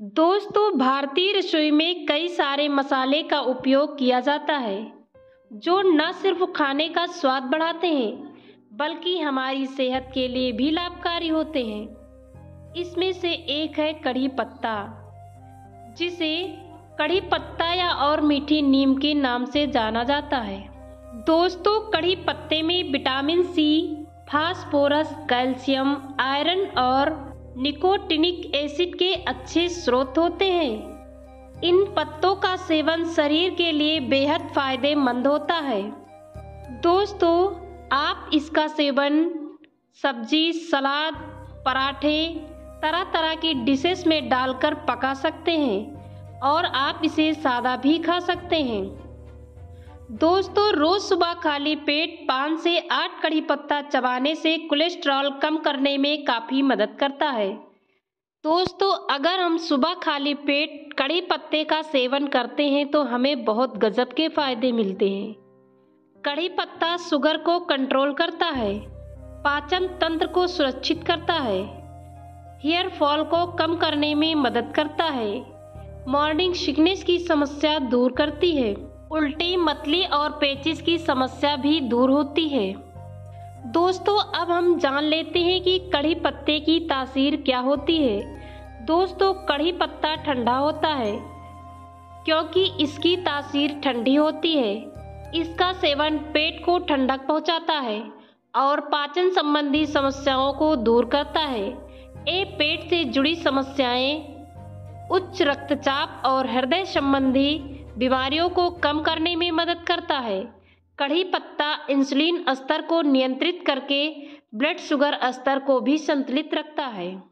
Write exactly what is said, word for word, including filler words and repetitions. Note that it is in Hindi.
दोस्तों, भारतीय रसोई में कई सारे मसाले का उपयोग किया जाता है जो न सिर्फ खाने का स्वाद बढ़ाते हैं बल्कि हमारी सेहत के लिए भी लाभकारी होते हैं। इसमें से एक है कड़ी पत्ता, जिसे कड़ी पत्ता या और मीठी नीम के नाम से जाना जाता है। दोस्तों, कड़ी पत्ते में vitamin C, phosphorus, calcium, iron और निकोटिनिक एसिड के अच्छे स्रोत होते हैं। इन पत्तों का सेवन शरीर के लिए बेहद फायदेमंद होता है। दोस्तों, आप इसका सेवन सब्जी, सलाद, पराठे, तरह तरह की डिशेस में डालकर पका सकते हैं और आप इसे सादा भी खा सकते हैं। दोस्तों, रोज सुबह खाली पेट पाँच से आठ कड़ी पत्ता चबाने से कोलेस्ट्रॉल कम करने में काफ़ी मदद करता है। दोस्तों, अगर हम सुबह खाली पेट कड़ी पत्ते का सेवन करते हैं तो हमें बहुत गजब के फायदे मिलते हैं। कड़ी पत्ता शुगर को कंट्रोल करता है, पाचन तंत्र को सुरक्षित करता है, हेयर फॉल को कम करने में मदद करता है, मॉर्निंग सिकनेस की समस्या दूर करती है, उल्टी, मतली और पेचिस की समस्या भी दूर होती है। दोस्तों, अब हम जान लेते हैं कि कड़ी पत्ते की तासीर क्या होती है। दोस्तों, कड़ी पत्ता ठंडा होता है क्योंकि इसकी तासीर ठंडी होती है। इसका सेवन पेट को ठंडक पहुंचाता है और पाचन संबंधी समस्याओं को दूर करता है। ये पेट से जुड़ी समस्याएं, उच्च रक्तचाप और हृदय संबंधी बीमारियों को कम करने में मदद करता है। कड़ी पत्ता इंसुलिन स्तर को नियंत्रित करके ब्लड शुगर स्तर को भी संतुलित रखता है।